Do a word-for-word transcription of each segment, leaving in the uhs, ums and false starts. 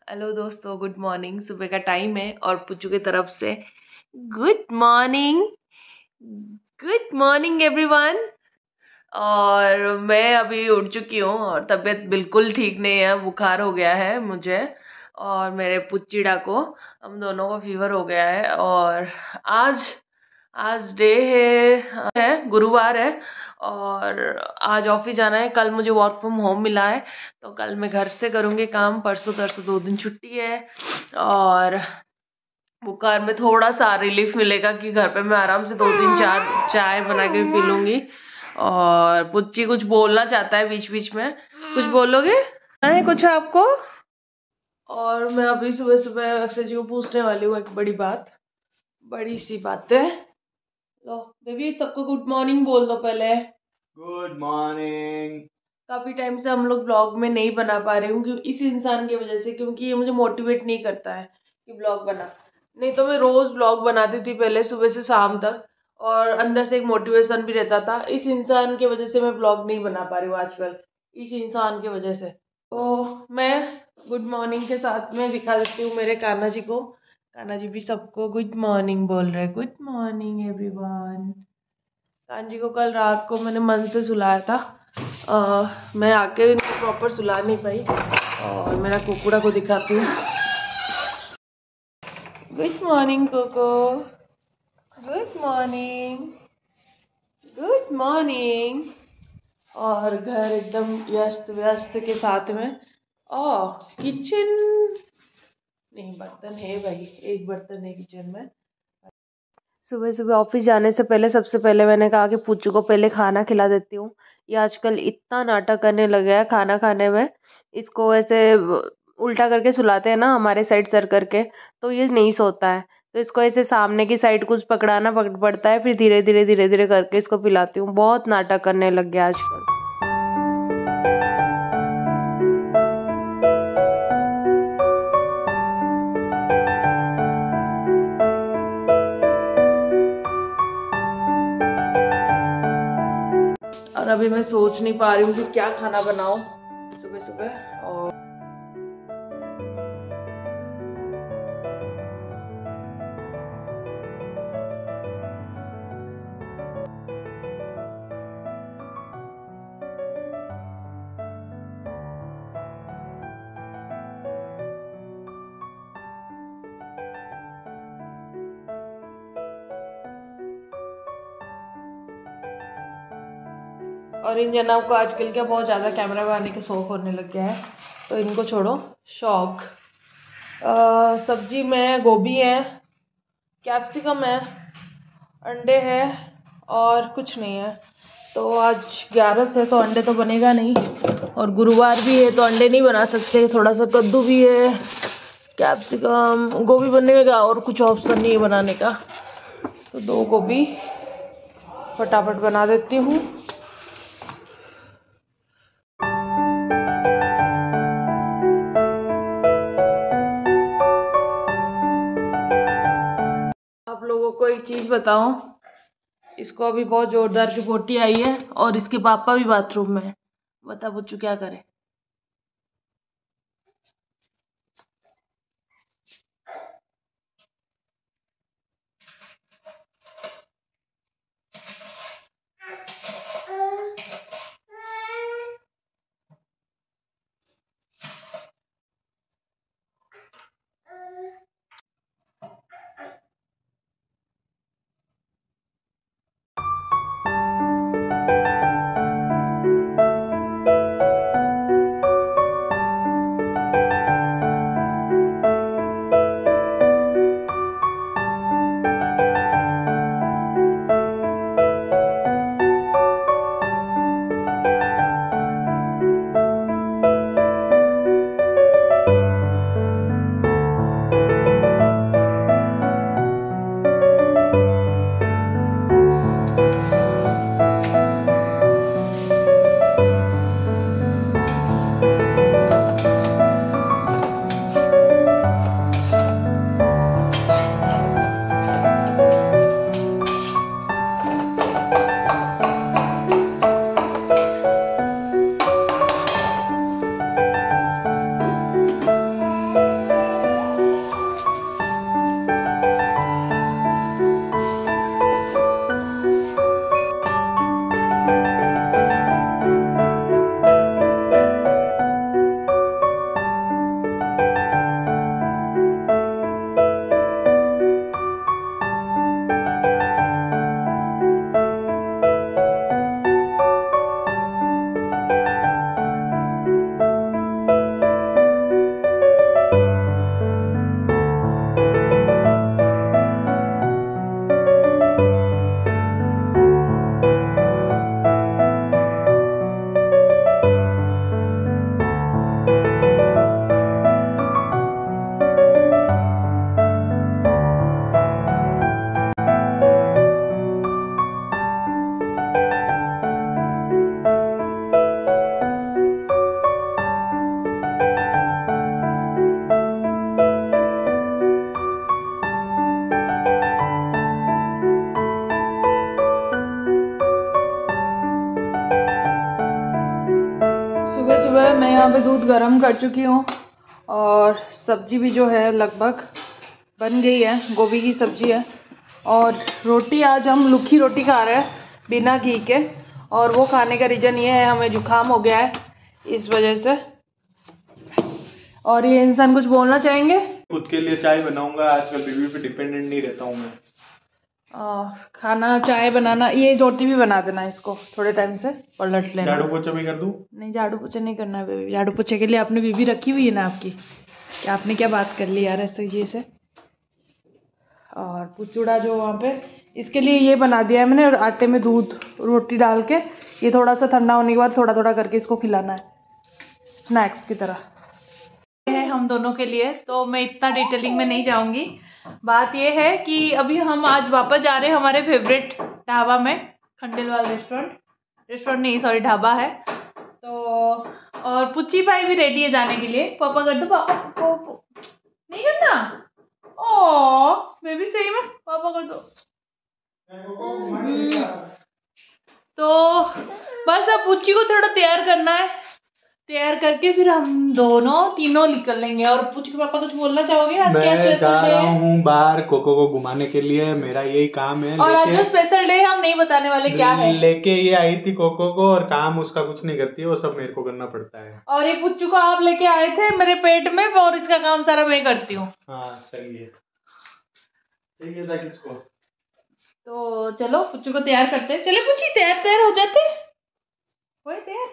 Hello दोस्तों, good morning. सुबह का टाइम है और पुच्चू की तरफ से good morning. Good morning everyone. और मैं अभी उठ चुकी हूँ और तबीयत बिल्कुल ठीक नहीं है, बुखार हो गया है मुझे और मेरे पुच्चीड़ा को। हम दोनों को फीवर हो गया है। और आज आज डे है, है गुरुवार है और आज ऑफिस जाना है। कल मुझे वर्क फ्रॉम होम मिला है तो कल मैं घर से करूँगी काम। परसों तरसों दो दिन छुट्टी है और बुखार में थोड़ा सा रिलीफ मिलेगा कि घर पे मैं आराम से दो तीन चार चाय बना के पी लूंगी। और पुच्ची कुछ बोलना चाहता है बीच बीच में। कुछ बोलोगे? है कुछ आपको? और मैं अभी सुबह सुबह से जो पूछने वाली हूँ एक बड़ी बात, बड़ी सी बात है। लो बेबी, सबको गुड मॉर्निंग बोल दो पहले। Good morning. काफी टाइम से हम लोग ब्लॉग में नहीं बना पा रहे हूँ क्योंकि इस इंसान की वजह से, क्योंकि ये मुझे मोटिवेट नहीं करता है कि ब्लॉग बना। नहीं तो मैं रोज ब्लॉग बनाती थी पहले सुबह से शाम तक और अंदर से एक मोटिवेशन भी रहता था। इस इंसान की वजह से मैं ब्लॉग नहीं बना पा रही हूँ आजकल, इस इंसान की वजह से। तो मैं गुड मॉर्निंग के साथ में दिखा देती हूँ मेरे कान्हा जी को। कान्हा जी भी सबको गुड मॉर्निंग बोल रहे हैं। Good morning everyone. Kanha ji को कल रात को मैंने मन से सुलाया था। आ, मैं आके इनको प्रॉपर सुला नहीं पाई। और मेरा कुकुड़ा को दिखाती हूँ। Good morning Coco. Good morning. Good morning. और घर एकदम व्यस्त व्यस्त के साथ में। ओह, किचन नहीं, बर्तन है भाई, एक बर्तन है किचन में। सुबह सुबह ऑफिस जाने से पहले सबसे पहले मैंने कहा कि पुच्चू को पहले खाना खिला देती हूँ। ये आजकल इतना नाटक करने लग गया है खाना खाने में। इसको ऐसे उल्टा करके सुलाते हैं ना, हमारे साइड सर करके, तो ये नहीं सोता है। तो इसको ऐसे सामने की साइड कुछ पकड़ाना पकड़ पड़ता है, फिर धीरे धीरे धीरे धीरे करके इसको पिलाती हूँ। बहुत नाटक करने लग गया आजकल। और अभी मैं सोच नहीं पा रही हूँ कि क्या खाना बनाऊं सुबह सुबह। और और इन जनों को आजकल क्या बहुत ज़्यादा कैमरा बनाने के शौक होने लग गया है, तो इनको छोड़ो शौक। अ, सब्जी में गोभी है, कैप्सिकम है, अंडे है और कुछ नहीं है। तो आज ग्यारस है तो अंडे तो बनेगा नहीं, और गुरुवार भी है तो अंडे नहीं बना सकते। थोड़ा सा कद्दू भी है, कैप्सिकम, गोभी बनेगा और कुछ ऑप्शन नहीं है बनाने का। तो दो गोभी फटाफट बना देती हूँ। आप लोगों को एक चीज बताऊं, इसको अभी बहुत जोरदार की पोटी आई है और इसके पापा भी बाथरूम में है। बता बुच्चू क्या करे। अभी दूध गर्म कर चुकी हूँ और सब्जी भी जो है लगभग बन गई है, गोभी की सब्जी है। और रोटी आज हम लुखी रोटी खा रहे हैं बिना घी के, और वो खाने का रीज़न ये है हमें जुकाम हो गया है इस वजह से। और ये इंसान कुछ बोलना चाहेंगे? खुद के लिए चाय बनाऊंगा, आजकल बीवी पे डिपेंडेंट नहीं रहता हूँ मैं। आ, खाना चाय बनाना, ये रोटी भी बना देना, इसको थोड़े टाइम से पलट लेना। झाड़ू पोछा भी कर दूँ? नहीं, झाड़ू पोछा नहीं करना है बेबी। झाड़ू पोछे के लिए आपने बीवी रखी हुई है ना आपकी, क्या आपने क्या बात कर ली यार ऐसे जी से। और पुचूड़ा जो वहाँ पे, इसके लिए ये बना दिया है मैंने, और आटे में दूध रोटी डाल के ये थोड़ा सा ठंडा होने के बाद थोड़ा थोड़ा करके इसको खिलाना है स्नैक्स की तरह है हम दोनों के लिए। तो मैं इतना डिटेलिंग में नहीं जाऊंगी। बात ये है कि अभी हम आज वापस जा रहे हैं हमारे फेवरेट ढाबा में, खंडेलवाल रेस्टोरेंट। रेस्टोरेंट नहीं सॉरी ढाबा है। तो और पुच्ची भाई भी रेडी है जाने के लिए। पापा कर दो, पापा को नहीं करना। ओ बेबी सही में पापा कर दो। तो बस अब पुच्ची को थोड़ा तैयार करना है, तैयार करके फिर हम दोनों तीनों निकल लेंगे। और पुच्ची के पापा कुछ बोलना चाहोगे? आज क्या स्पेशल डे है? मैं जा रहा हूँ बाहर कोको को घुमाने के लिए, मेरा यही काम है। और आज जो स्पेशल डे हम नहीं बताने वाले क्या है। लेके ये आई थी कोको को, और काम उसका कुछ नहीं करती है, वो सब मेरे को करना पड़ता है। और ये पुच्चू को आप लेके आए थे मेरे पेट में, और इसका काम सारा मैं करती हूँ। हाँ सही है, सही था किसको। तो चलो पुच्चू को तैयार करते हैं। चले पुच्ची, तैयार तैयार हो जाते हो तैयार।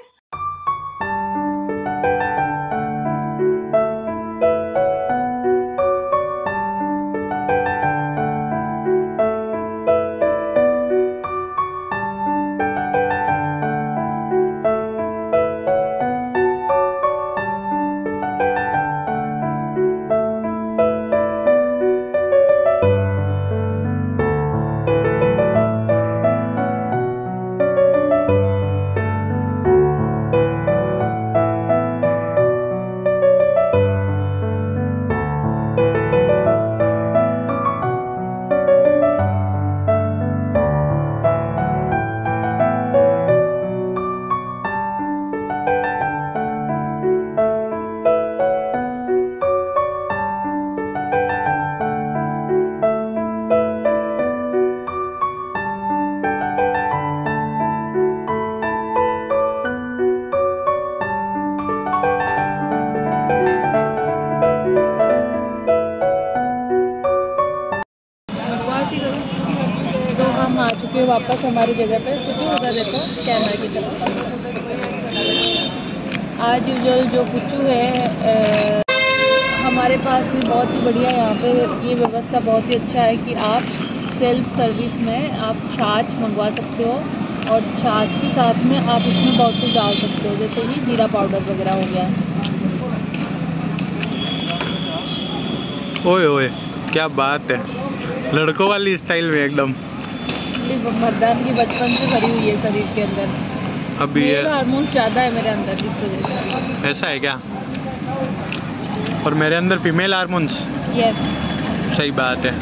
हम आ चुके हैं वापस हमारी जगह पे। कुछ उधर देखो कैमरा की तरफ। आज यूजुअल जो कुचू है आ, हमारे पास भी बहुत ही बढ़िया यहाँ पे ये व्यवस्था बहुत ही अच्छा है कि आप सेल्फ सर्विस में आप छाछ मंगवा सकते हो, और छाछ के साथ में आप इसमें बहुत कुछ डाल सकते हो, जैसे कि जीरा पाउडर वगैरह हो गया। ओए ओए क्या बात है, लड़कों वाली स्टाइल में एकदम। मर्दान की बचपन से भरी हुई है शरीर के अंदर। अभी ये हार्मोन ज़्यादा है मेरे अंदर इस वजह से। ऐसा है क्या? और मेरे अंदर फीमेल हार्मोन्स। यस सही बात है।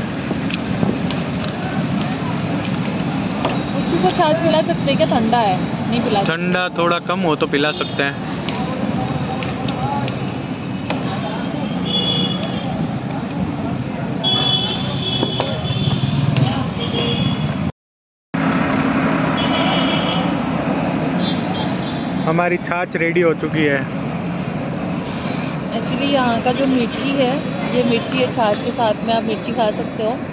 उसको छाछ पिला सकते हैं क्या? ठंडा है नहीं पिला? ठंडा थोड़ा कम हो तो पिला सकते हैं। हमारी छाछ रेडी हो चुकी है। एक्चुअली यहाँ का जो मिर्ची है, ये मिर्ची है, छाछ के साथ में आप मिर्ची खा सकते हो।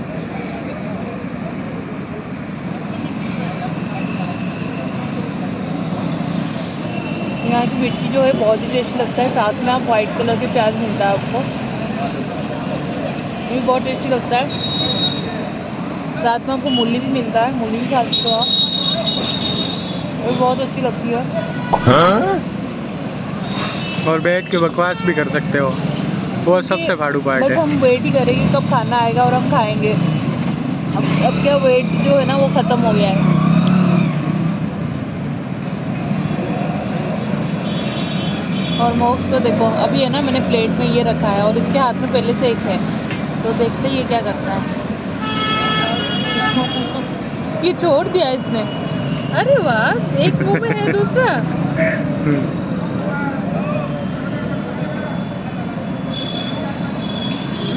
यहाँ की मिर्ची जो है बहुत ही टेस्टी लगता है। साथ में आप वाइट कलर के प्याज मिलता है आपको, ये भी बहुत टेस्टी लगता है। साथ में आपको मूली भी मिलता है, मूली भी खा सकते हो आप, वो बहुत अच्छी लगती है। हाँ? और बैठ के बकवास भी कर सकते हो, वो सबसे फाड़ू पार्ट है। हम वेट ही करेंगे कब खाना आएगा और हम खाएंगे। अब अब क्या वेट जो है ना वो ख़त्म हो गया है। और मोक्स तो देखो अभी है ना, मैंने प्लेट में ये रखा है और इसके हाथ में पहले से एक है, तो देखते ये क्या करता है। ये छोड़ दिया इसने। अरे वाह, एक मुंह में है दूसरा।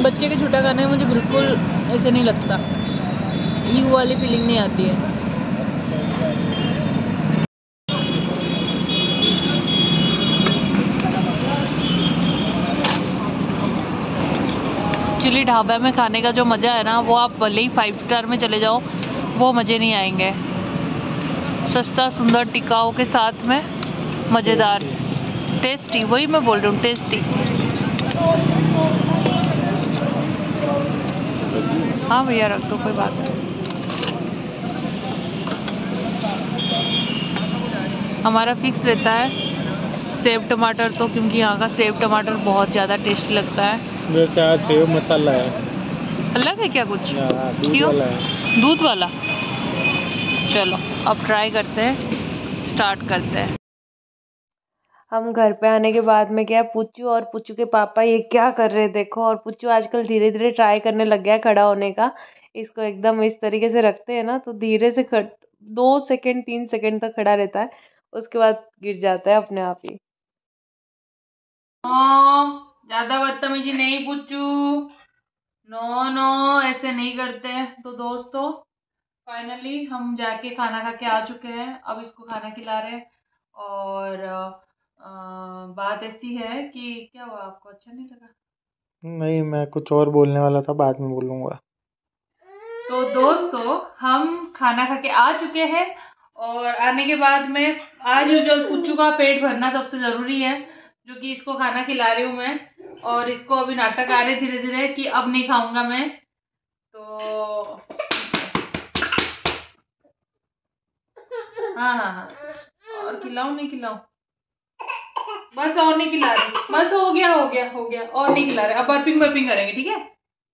बच्चे के झूठा खाने में मुझे बिल्कुल ऐसे नहीं लगता, यू वाली फीलिंग नहीं आती है। एक्चुअली ढाबा में खाने का जो मज़ा है ना, वो आप भले ही फाइव स्टार में चले जाओ, वो मज़े नहीं आएंगे। सस्ता सुंदर टिकाऊ के साथ में मज़ेदार, टेस्टी, वही मैं बोल रही हूँ, टेस्टी। हाँ भैया रख दो, कोई बात नहीं। हमारा फिक्स रहता है सेव टमाटर, तो क्योंकि यहाँ का सेव टमाटर बहुत ज़्यादा टेस्टी लगता है। वैसे आज सेव मसाला है, अलग है क्या कुछ? दूध वाला है। दूध वाला, चलो अब ट्राई करते हैं, स्टार्ट करते हैं। हम घर पे आने के बाद में क्या, पुच्चू और पुच्चू के पापा ये क्या कर रहे हैं देखो। और पुच्चू आजकल धीरे धीरे ट्राई करने लग गया है खड़ा होने का। इसको एकदम इस तरीके से रखते हैं ना, तो धीरे से खड़ दो सेकंड तीन सेकंड तक खड़ा रहता है, उसके बाद गिर जाता है अपने आप ही। ज्यादा बदतमीजी नहीं पुच्चू, नो नो, ऐसे नहीं करते हैं। तो दोस्तों फाइनली हम जाके खाना खा के आ चुके हैं, अब इसको खाना खिला रहे हैं। और आ, बात ऐसी है कि क्या हुआ, आपको अच्छा नहीं लगा? नहीं, मैं कुछ और बोलने वाला था, बाद में बोलूँगा। तो दोस्तों हम खाना खा के आ चुके हैं, और आने के बाद में आज यूजुअल पुच्चू का पेट भरना सबसे ज़रूरी है, जो कि इसको खाना खिला रही हूँ मैं। और इसको अभी नाटक आ रहे धीरे धीरे कि अब नहीं खाऊंगा मैं, तो हाँ हाँ हाँ, और खिलाऊं नहीं खिलाऊं? बस और नहीं खिला रही, बस हो गया हो गया हो गया, और नहीं खिला रहे। अब बर्पिंग बर्पिंग करेंगे, ठीक है?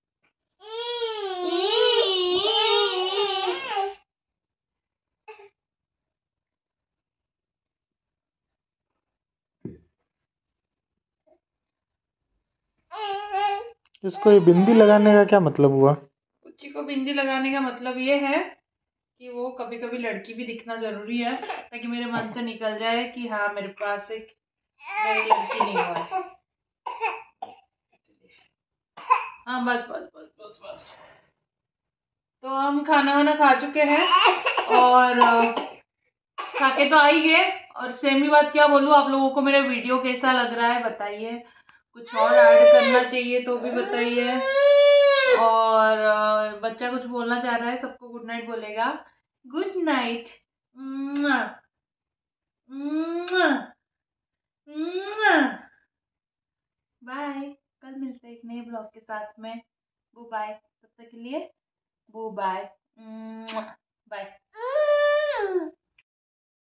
इसको ये बिंदी लगाने का क्या मतलब हुआ? पुच्ची को बिंदी लगाने का मतलब ये है कि वो कभी कभी लड़की भी दिखना जरूरी है, ताकि मेरे मन से निकल जाए कि हाँ मेरे पास एक मेरी लड़की नहीं हुआ है। हाँ बस बस बस बस बस। तो हम खाना वाना खा चुके हैं, और खा के तो आ ही गए। और सेम ही बात क्या बोलूँ, आप लोगों को मेरा वीडियो कैसा लग रहा है बताइए, कुछ और ऐड करना चाहिए तो भी बताइए। और बच्चा कुछ बोलना चाह रहा है, सबको गुड नाइट बोलेगा। Good night, bye. कल मिलते हैं एक नए ब्लॉग के साथ में। वो बाय, तब तक के लिए वो बाय बाय।